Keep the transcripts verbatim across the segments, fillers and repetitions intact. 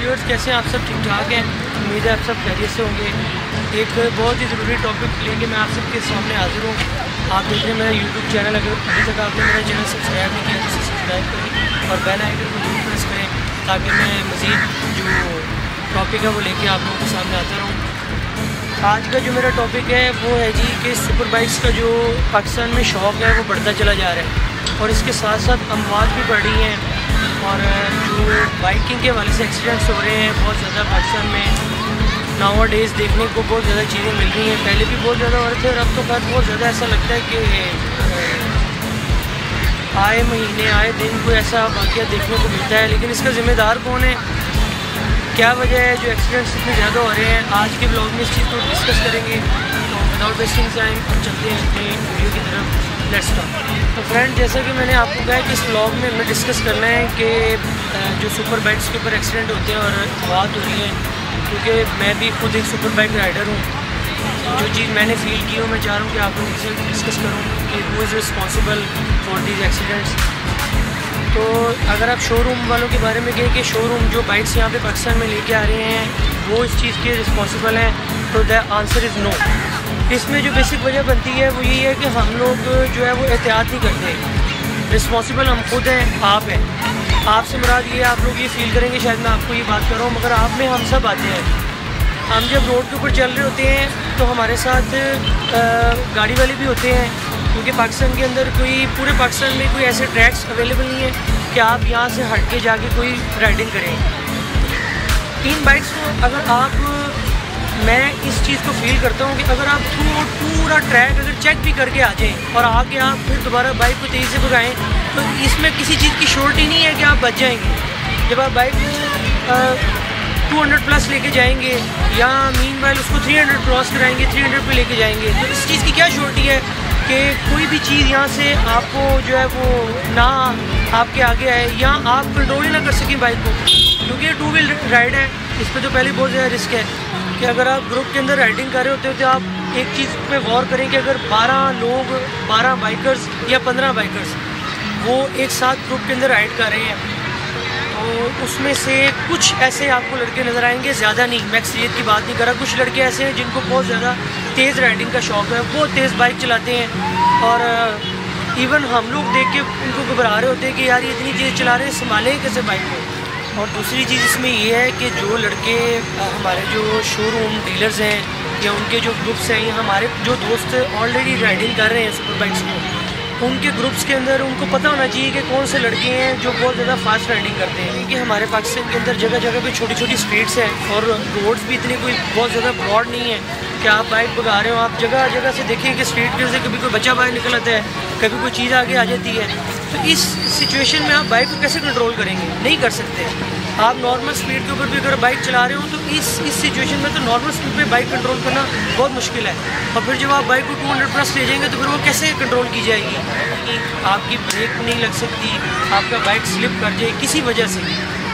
Viewers, कैसे हैं आप सब? ठीक ठाक हैं? उम्मीद है आप सब खैरियत से होंगे। एक बहुत ही ज़रूरी टॉपिक लेके मैं आप सबके सामने हाजिर हूँ। आप देख रहे हैं मेरा यूट्यूब चैनल। अगर अभी तक आपने मेरा चैनल सब्सक्राइब नहीं किया तो उसे सब्सक्राइब करें और बेल आइकन को जरूर प्रेस करें ताकि मैं मज़ीद जो टॉपिक है वो लेके आप लोगों के सामने आता रहूँ। आज का जो मेरा टॉपिक है वो है जी कि सुपर बाइक्स का जो पाकिस्तान में शौक़ है वो बढ़ता चला जा रहा है और इसके साथ साथ अमवात भी बढ़ रही हैं और जो बाइकिंग के हवाले से एक्सीडेंट्स हो रहे हैं बहुत ज़्यादा पाकिस्तान में नावा डेज़ देखने को बहुत ज़्यादा चीज़ें मिल रही हैं। पहले भी बहुत ज़्यादा हो रहे थे और अब तो खैर बहुत ज़्यादा ऐसा लगता है कि आए महीने आए दिन कोई ऐसा वाक़या देखने को मिलता है। लेकिन इसका ज़िम्मेदार कौन है, क्या वजह है जो एक्सीडेंट्स इतने ज़्यादा हो रहे हैं? आज के ब्लॉग में इस चीज़ को डिस्कस करेंगे। तो विदाउट वेस्टिंग टाइम चलते हैं अपने वीडियो की तरफ। Let's start. तो फ्रेंड, जैसा कि मैंने आपको कहा कि इस ब्लॉग में हमें डिस्कस करना है कि जो सुपर बाइक्स के ऊपर एक्सीडेंट होते हैं और बात हो रही है, क्योंकि मैं भी खुद एक सुपर बाइक राइडर हूँ। जो चीज़ मैंने फील की हो मैं चाह रहा हूँ कि आप लोगों से डिस्कस करूँ कि who is responsible for these accidents. तो अगर आप शोरूम वालों के बारे में कहें कि शोरूम जो बाइक्स यहाँ पे पाकिस्तान में लेके आ रहे हैं वो इस चीज़ के रिस्पॉन्सिबल हैं, तो द आंसर इज़ नो। इसमें जो बेसिक वजह बनती है वो यही है कि हम लोग जो है वो एहतियात नहीं करते। रिस्पॉन्सिबल हम खुद हैं, आप हैं। आपसे मुराद ये आप लोग ये फील करेंगे शायद मैं आपको ये बात कर रहा हूँ, मगर आप में हम सब आते हैं। हम जब रोड के ऊपर चल रहे होते हैं तो हमारे साथ आ, गाड़ी वाले भी होते हैं, क्योंकि पाकिस्तान के अंदर कोई पूरे पाकिस्तान में कोई ऐसे ट्रैक्स अवेलेबल नहीं है कि आप यहाँ से हट के जाके कोई राइडिंग करें। तीन बाइक्स को अगर आप, मैं इस चीज़ को फील करता हूँ कि अगर आप थ्रू पूरा ट्रैक अगर चेक भी करके आ जाएं और आके आप फिर दोबारा बाइक को तेज़ी से भगाएं तो इसमें किसी चीज़ की श्योरिटी नहीं है कि आप बच जाएंगे। जब आप बाइक टू हंड्रेड प्लस लेके जाएंगे या मीन वाइल उसको थ्री हंड्रेड क्रॉस कराएंगे, थ्री हंड्रेड पे लेके जाएंगे, तो इस चीज़ की क्या श्योरिटी है कि कोई भी चीज़ यहाँ से आपको जो है वो ना आपके आगे आए या आप कंट्रोल ही ना कर सकें बाइक को, क्योंकि टू व्हील राइड है। इस पर तो पहले बहुत ज़्यादा रिस्क है कि अगर आप ग्रुप के अंदर राइडिंग कर रहे होते हो तो आप एक चीज़ पे गौर करें कि अगर बारह लोग, बारह बाइकर्स या पंद्रह बाइकर्स वो एक साथ ग्रुप के अंदर राइड कर रहे हैं तो उसमें से कुछ ऐसे आपको लड़के नज़र आएंगे, ज़्यादा नहीं, मैं अक्सरियत की बात नहीं कर रहा। कुछ लड़के ऐसे हैं जिनको बहुत ज़्यादा तेज़ राइडिंग का शौक़ है, बहुत तेज़ बाइक चलाते हैं और इवन हम लोग देख के उनको घबरा रहे होते हैं कि यार ये इतनी तेज़ चला रहे हैं, संभालें कैसे बाइक को। और दूसरी चीज़ इसमें ये है कि जो लड़के हमारे जो शोरूम डीलर्स हैं या उनके जो ग्रुप्स हैं या हमारे जो दोस्त ऑलरेडी राइडिंग कर रहे हैं सुपर बाइक्स को, उनके ग्रुप्स के अंदर उनको पता होना चाहिए कि कौन से लड़के हैं जो बहुत ज़्यादा फास्ट राइडिंग करते हैं। क्योंकि हमारे पाकिस्तान के अंदर जगह जगह पे छोटी छोटी स्ट्रीट्स हैं और रोड्स भी इतनी कोई बहुत ज़्यादा ब्रॉड नहीं है कि आप बाइक भगा रहे हो। आप जगह जगह से देखिए कि स्ट्रीट के से कभी कोई बच्चा बाहर निकल आता है, कभी कोई चीज़ आगे आ जाती है। तो इस सिचुएशन में आप बाइक को कैसे कंट्रोल करेंगे? नहीं कर सकते। आप नॉर्मल स्पीड के ऊपर भी अगर बाइक चला रहे हो तो इस इस सिचुएशन में तो नॉर्मल स्पीड पे बाइक कंट्रोल करना बहुत मुश्किल है। और फिर जब आप बाइक को टू हंड्रेड प्लस ले जाएंगे तो फिर वो कैसे कंट्रोल की जाएगी? आपकी ब्रेक नहीं लग सकती, आपका बाइक स्लिप कर जाए किसी वजह से।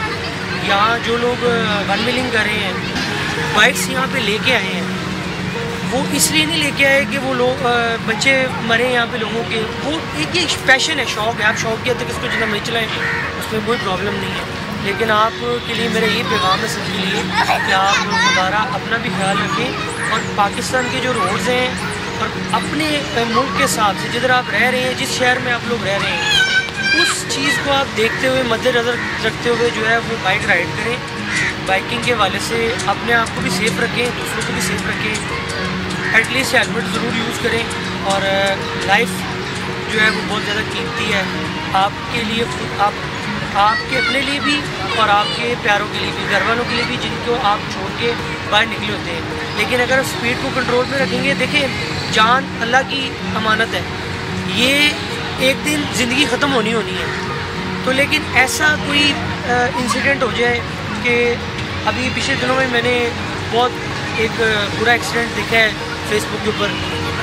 यहाँ जो लोग वन व्हीलिंग कर रहे हैं, बाइक्स यहाँ पे लेके आए हैं, वो इसलिए नहीं लेके आए कि वो लोग बच्चे मरे यहाँ पे लोगों के। वो एक एक पैशन है, शौक़ है। आप शौक़ के हद तक इसको जितना नहीं चलाएं उसमें कोई प्रॉब्लम नहीं है। लेकिन आपके लिए मेरा ये पैगाम है सबके लिए कि आप दोबारा अपना भी ख्याल रखें और पाकिस्तान के जो रोड्स हैं और अपने मुल्क के हिसाब से जिधर आप रह रहे हैं, जिस शहर में आप लोग रह रहे हैं, उस चीज़ को आप देखते हुए मद्देनज़र रखते हुए जो है वो बाइक राइड करें। बाइकिंग के हवाले से अपने आप को भी सेफ़ रखें, दूसरों को भी सेफ़ रखें। एटलीस्ट हेलमेट ज़रूर यूज़ करें। और लाइफ जो है वो बहुत ज़्यादा कीमती है आपके लिए, आप आपके अपने लिए भी और आपके प्यारों के लिए भी, घर वालों के लिए भी, जिनको आप छोड़ के बाहर निकले होते हैं। लेकिन अगर आप स्पीड को कंट्रोल में रखेंगे, देखें जान अल्लाह की अमानत है, ये एक दिन ज़िंदगी ख़त्म होनी होनी है। तो लेकिन ऐसा कोई इंसिडेंट हो जाए कि अभी पिछले दिनों में मैंने बहुत एक बुरा एक्सीडेंट देखा है फेसबुक के ऊपर,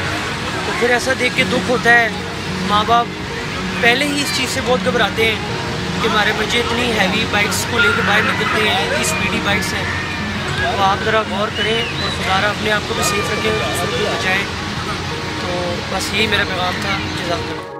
तो फिर ऐसा देख के दुख होता है। माँ बाप पहले ही इस चीज़ से बहुत घबराते हैं कि हमारे बच्चे इतनी हैवी बाइक्स को लेकर बाहर निकलते हैं, इतनी स्पीडी बाइक्स हैं। तो आप ज़रा गौर करें और खुदारा अपने आप को भी सेफ रखें, दूसरों को बचाएं। तो बस यही मेरा पैगाम था। जज़ाकल्लाह।